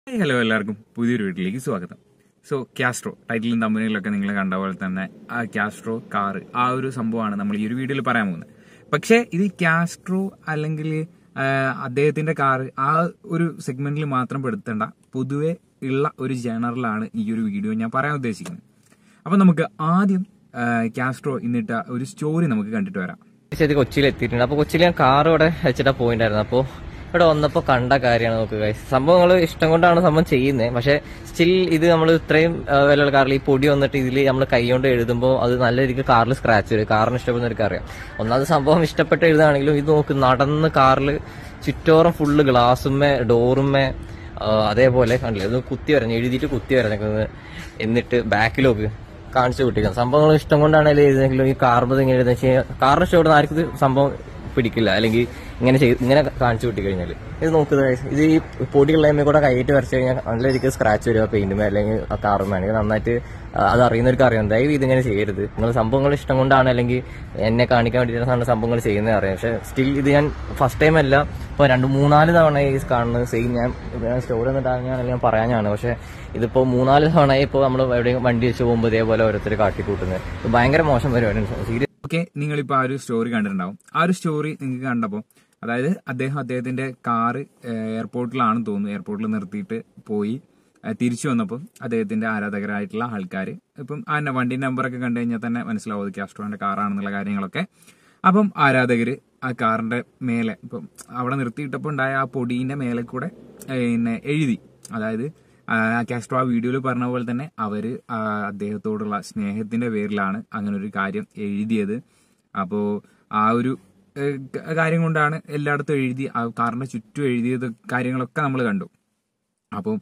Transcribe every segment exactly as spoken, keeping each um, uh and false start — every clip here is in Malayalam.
ഹലോ എല്ലാവർക്കും പുതിയൊരു വീട്ടിലേക്ക് സ്വാഗതം. സോ കാസ്ട്രോ ടൈറ്റിലും തമ്പനിയിലൊക്കെ നിങ്ങൾ കണ്ട പോലെ തന്നെ ആ കാസ്ട്രോ കാറ് ആ ഒരു സംഭവമാണ് നമ്മൾ ഈ ഒരു വീഡിയോയിൽ പറയാൻ പോകുന്നത്. പക്ഷേ ഇത് കാസ്ട്രോ അല്ലെങ്കിൽ അദ്ദേഹത്തിന്റെ കാറ് ആ ഒരു സെഗ്മെന്റിൽ മാത്രം പെടുത്തേണ്ട പൊതുവെ ഉള്ള ഒരു ജനറലാണ് ഈ ഒരു വീഡിയോ ഞാൻ പറയാൻ ഉദ്ദേശിക്കുന്നത്. അപ്പൊ നമുക്ക് ആദ്യം കാസ്ട്രോ എന്നിട്ട് ഒരു സ്റ്റോറി നമുക്ക് കണ്ടിട്ട് വരാം. കൊച്ചിയിൽ എത്തിയിട്ടുണ്ട്. അപ്പൊ കൊച്ചിയിൽ ഞാൻ കാർ ഇവിടെ വെച്ചിട്ടാ പോയിണ്ടായിരുന്നു. അപ്പോ ഇവിടെ വന്നപ്പോ കണ്ട കാര്യമാണ് നോക്കുക. സംഭവങ്ങൾ ഇഷ്ടം കൊണ്ടാണ് സംഭവം ചെയ്യുന്നത്. പക്ഷെ സ്റ്റിൽ ഇത് നമ്മൾ ഇത്രയും വിലയുള്ള കാറിൽ ഈ പൊടി വന്നിട്ട് ഇതിൽ നമ്മൾ കൈ കൊണ്ട് എഴുതുമ്പോൾ അത് നല്ല രീതിക്ക് കാറിൽ സ്ക്രാച്ച് വരും. കാറിന് ഇഷ്ടപ്പെടുന്നവർക്ക് അറിയാം. ഒന്നാമത് സംഭവം ഇഷ്ടപ്പെട്ട് എഴുതാണെങ്കിലും ഇത് നോക്ക് നടന്ന് കാറിൽ ചുറ്റോറും ഫുള്ള് ഗ്ലാസുമ്മേ ഡോറുമ്മേ അതേപോലെ കണ്ടില്ല ഇത് കുത്തി വരഞ്ഞ് എഴുതിയിട്ട് കുത്തി വരഞ്ഞേക്കുന്നത്. എന്നിട്ട് ബാക്കിലൊക്കെ കാണിച്ചു വിട്ടിരിക്കുന്നത്. സംഭവങ്ങൾ ഇഷ്ടം കൊണ്ടാണ് അതിൽ എഴുതുന്നെങ്കിലും ഈ കാർബത് ഇങ്ങനെ എഴുതുന്ന വെച്ചാൽ കാറിന് ഇഷ്ടപ്പെടുന്ന ആർക്കും ഇത് സംഭവം പിടിക്കില്ല. അല്ലെങ്കിൽ ഇങ്ങനെ ചെയ്ത് ഇങ്ങനെ കാണിച്ചു വിട്ടി കഴിഞ്ഞാൽ ഇത് നോക്കുക. ഇത് ഈ പൊടിയുള്ളതിന്മേ കൂടെ കൈയിട്ട് വരച്ചു കഴിഞ്ഞാൽ നല്ല രീതിക്ക് സ്ക്രാച്ച് വരിക പെയിന്റുമേ അല്ലെങ്കിൽ ആ കാറുമേ. അല്ലെങ്കിൽ നന്നായിട്ട് അത് അറിയുന്നവർക്ക് അറിയാം. ദയവ് ഇതിങ്ങനെ ചെയ്യരുത്. നിങ്ങൾ സംഭവങ്ങൾ ഇഷ്ടം കൊണ്ടാണ് അല്ലെങ്കിൽ എന്നെ കാണിക്കാൻ വേണ്ടിയിട്ടാണ് സംഭവങ്ങൾ ചെയ്യുന്നത് അറിയാം. പക്ഷെ സ്റ്റിൽ ഇത് ഞാൻ ഫസ്റ്റ് ടൈം അല്ല, ഇപ്പൊ രണ്ട് മൂന്നാല് തവണ ഈ കാണുന്നത് സെയിം. ഞാൻ സ്റ്റോറി എന്നിട്ടാണ് അല്ലെങ്കിൽ ഞാൻ പറയാനാണ്. പക്ഷെ ഇതിപ്പോ മൂന്നാല് തവണ ഇപ്പോൾ നമ്മൾ എവിടെയും വണ്ടി വെച്ച് പോകുമ്പോൾ ഇതേപോലെ ഓരോരുത്തർ കാട്ടിക്കൂട്ടുന്നത് ഭയങ്കര മോശം പരിപാടിയാണ്. സീരിയസ്. ഓക്കെ, നിങ്ങളിപ്പോൾ ആ ഒരു സ്റ്റോറി കണ്ടിട്ടുണ്ടാവും. ആ ഒരു സ്റ്റോറി നിങ്ങൾക്ക് കണ്ടപ്പോൾ അതായത് അദ്ദേഹം അദ്ദേഹത്തിന്റെ കാറ് എയർപോർട്ടിലാണെന്ന് തോന്നുന്നു, എയർപോർട്ടിൽ നിർത്തിയിട്ട് പോയി തിരിച്ചു വന്നപ്പോൾ അദ്ദേഹത്തിന്റെ ആരാധകരായിട്ടുള്ള ആൾക്കാർ ഇപ്പം ആ വണ്ടി നമ്പറൊക്കെ കണ്ടു കഴിഞ്ഞാൽ തന്നെ മനസ്സിലാവും അത് കാസ്ട്രോന്റെ കാറാണെന്നുള്ള കാര്യങ്ങളൊക്കെ. അപ്പം ആരാധകര് ആ കാറിന്റെ മേലെ ഇപ്പം അവിടെ നിർത്തിയിട്ടപ്പോൾ ഉണ്ടായ ആ പൊടീന്റെ മേലെ കൂടെ പിന്നെ എഴുതി. അതായത് കാസ്ട്രോ ആ വീഡിയോയിൽ പറഞ്ഞ പോലെ തന്നെ അവര് അദ്ദേഹത്തോടുള്ള സ്നേഹത്തിന്റെ പേരിലാണ് അങ്ങനെ ഒരു കാര്യം എഴുതിയത്. അപ്പോ ആ ഒരു കാര്യം കൊണ്ടാണ് എല്ലായിടത്തും എഴുതി ആ കാറിന്റെ ചുറ്റും എഴുതിയത് കാര്യങ്ങളൊക്കെ നമ്മൾ കണ്ടു. അപ്പോൾ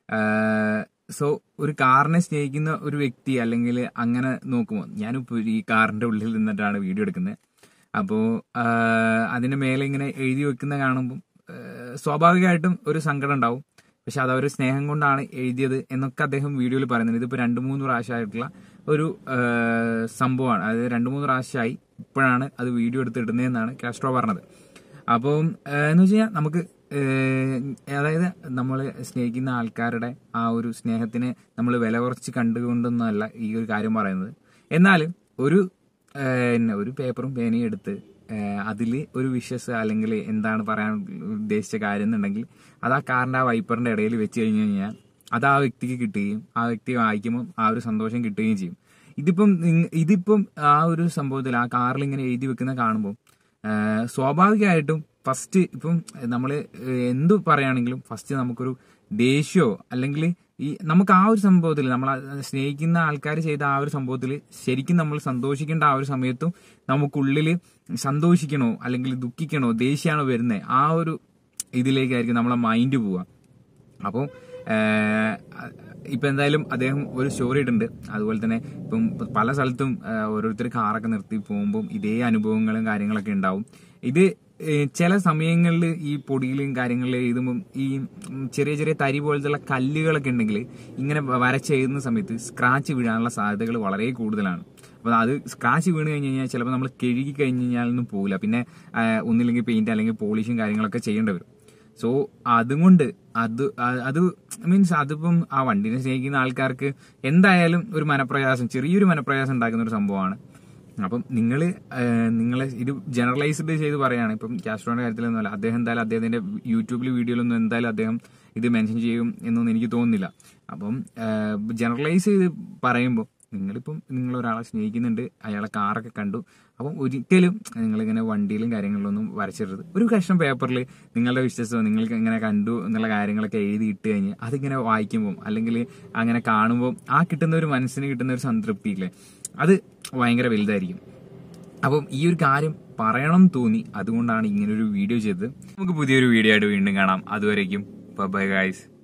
സോ ഒരു കാറിനെ സ്നേഹിക്കുന്ന ഒരു വ്യക്തി അല്ലെങ്കിൽ അങ്ങനെ നോക്കുമ്പോൾ ഞാനിപ്പോൾ ഈ കാറിന്റെ ഉള്ളിൽ നിന്നിട്ടാണ് വീഡിയോ എടുക്കുന്നത്. അപ്പോൾ അതിന്റെ മേലെ ഇങ്ങനെ എഴുതി വെക്കുന്ന കാണുമ്പോൾ സ്വാഭാവികമായിട്ടും ഒരു സങ്കടം ഉണ്ടാവും. പക്ഷെ അത് അവർ സ്നേഹം കൊണ്ടാണ് എഴുതിയത് എന്നൊക്കെ അദ്ദേഹം വീഡിയോയിൽ പറയുന്നത്. ഇതിപ്പോൾ രണ്ട് മൂന്ന് പ്രാവശ്യമായിട്ടുള്ള ഒരു സംഭവമാണ്. അതായത് രണ്ട് മൂന്ന് പ്രാവശ്യമായി ഇപ്പോഴാണ് അത് വീഡിയോ എടുത്തിടുന്നതെന്നാണ് കാസ്ട്രോ പറഞ്ഞത്. അപ്പം എന്ന് വെച്ച് കഴിഞ്ഞാൽ നമുക്ക് അതായത് നമ്മൾ സ്നേഹിക്കുന്ന ആൾക്കാരുടെ ആ ഒരു സ്നേഹത്തിനെ നമ്മൾ വില കുറച്ച് കണ്ടുകൊണ്ടൊന്നുമല്ല ഈ ഒരു കാര്യം പറയുന്നത്. എന്നാലും ഒരു ഒരു പേപ്പറും പേനയും എടുത്ത് അതിൽ ഒരു വിഷസ് അല്ലെങ്കിൽ എന്താണ് പറയാൻ ഉദ്ദേശിച്ച കാര്യം എന്നുണ്ടെങ്കിൽ അത് ആ കാറിന്റെ ആ വൈപ്പറിന്റെ ഇടയിൽ വെച്ച് കഴിഞ്ഞു കഴിഞ്ഞാൽ അത് ആ വ്യക്തിക്ക് കിട്ടുകയും ആ വ്യക്തി വായിക്കുമ്പോൾ ആ ഒരു സന്തോഷം കിട്ടുകയും ചെയ്യും. ഇതിപ്പം ഇതിപ്പം ആ ഒരു സംഭവത്തിൽ ആ കാറിൽ ഇങ്ങനെ എഴുതി വെക്കുന്ന കാണുമ്പോൾ സ്വാഭാവികമായിട്ടും ഫസ്റ്റ് ഇപ്പം നമ്മൾ എന്തു പറയുകയാണെങ്കിലും ഫസ്റ്റ് നമുക്കൊരു ദേഷ്യമോ അല്ലെങ്കിൽ ഈ നമുക്ക് ആ ഒരു സംഭവത്തിൽ നമ്മൾ സ്നേഹിക്കുന്ന ആൾക്കാർ ചെയ്ത ആ ഒരു സംഭവത്തിൽ ശരിക്കും നമ്മൾ സന്തോഷിക്കേണ്ട ആ ഒരു സമയത്തും നമുക്കുള്ളിൽ സന്തോഷിക്കണോ അല്ലെങ്കിൽ ദുഃഖിക്കണോ ദേഷ്യമാണോ വരുന്നത് ആ ഒരു ഇതിലേക്കായിരിക്കും നമ്മളെ മൈൻഡ് പോവുക. അപ്പോൾ ഇപ്പൊ എന്തായാലും അദ്ദേഹം ഒരു സ്റ്റോറി ഇട്ടുണ്ട്. അതുപോലെ തന്നെ ഇപ്പം പല സ്ഥലത്തും ഓരോരുത്തർ കാറൊക്കെ നിർത്തി പോകുമ്പോൾ ഇതേ അനുഭവങ്ങളും കാര്യങ്ങളൊക്കെ ഉണ്ടാവും. ഇത് ചില സമയങ്ങളിൽ ഈ പൊടിയിലും കാര്യങ്ങളിലും എഴുതുമ്പം ഈ ചെറിയ ചെറിയ തരി പോലത്തുള്ള കല്ലുകളൊക്കെ ഉണ്ടെങ്കിൽ ഇങ്ങനെ വരച്ചെഴുതുന്ന സമയത്ത് സ്ക്രാച്ച് വീഴാനുള്ള സാധ്യതകൾ വളരെ കൂടുതലാണ്. അപ്പോൾ അത് സ്ക്രാച്ച് വീണ് കഴിഞ്ഞ് കഴിഞ്ഞാൽ ചിലപ്പോൾ നമ്മൾ കഴുകി കഴിഞ്ഞ് കഴിഞ്ഞാലൊന്നും പോകില്ല. പിന്നെ ഒന്നില്ലെങ്കിൽ പെയിന്റ് അല്ലെങ്കിൽ പോളിഷും കാര്യങ്ങളൊക്കെ ചെയ്യേണ്ടി വരും. സോ അതുകൊണ്ട് അത് അത് മീൻസ് അതിപ്പം ആ വണ്ടിനെ സ്നേഹിക്കുന്ന ആൾക്കാർക്ക് എന്തായാലും ഒരു മനപ്രയാസം ചെറിയൊരു മനപ്രയാസം ഉണ്ടാക്കുന്ന ഒരു സംഭവമാണ്. അപ്പം നിങ്ങൾ നിങ്ങളെ ഇത് ജനറലൈസ്ഡ് ചെയ്ത് പറയുകയാണ്. ഇപ്പം കാസ്ട്രോന്റെ കാര്യത്തിലൊന്നുമല്ല. അദ്ദേഹം എന്തായാലും അദ്ദേഹത്തിന്റെ യൂട്യൂബിൽ വീഡിയോയിലൊന്നും എന്തായാലും അദ്ദേഹം ഇത് മെൻഷൻ ചെയ്യും എന്നൊന്നും എനിക്ക് തോന്നുന്നില്ല. അപ്പം ജനറലൈസ് ചെയ്ത് പറയുമ്പോൾ നിങ്ങളിപ്പം നിങ്ങൾ ഒരാളെ സ്നേഹിക്കുന്നുണ്ട്, അയാളെ കാറൊക്കെ കണ്ടു, അപ്പം ഒരിക്കലും നിങ്ങളിങ്ങനെ വണ്ടിയിലും കാര്യങ്ങളിലൊന്നും വരച്ചിടരുത്. ഒരു കഷ്ണം പേപ്പറിൽ നിങ്ങളുടെ വിശ്വാസമോ നിങ്ങൾക്ക് ഇങ്ങനെ കണ്ടു എന്നുള്ള കാര്യങ്ങളൊക്കെ എഴുതി ഇട്ട് കഴിഞ്ഞ് അതിങ്ങനെ വായിക്കുമ്പോൾ അല്ലെങ്കിൽ അങ്ങനെ കാണുമ്പോൾ ആ കിട്ടുന്ന ഒരു മനസ്സിന് കിട്ടുന്ന ഒരു സംതൃപ്തി ഇല്ലേ, അത് ഭയങ്കര വലുതായിരിക്കും. അപ്പം ഈ ഒരു കാര്യം പറയണം തോന്നി, അതുകൊണ്ടാണ് ഇങ്ങനൊരു വീഡിയോ ചെയ്തത്. നമുക്ക് പുതിയൊരു വീഡിയോ ആയിട്ട് വീണ്ടും കാണാം. അതുവരേക്കും ബൈ ഗൈസ്.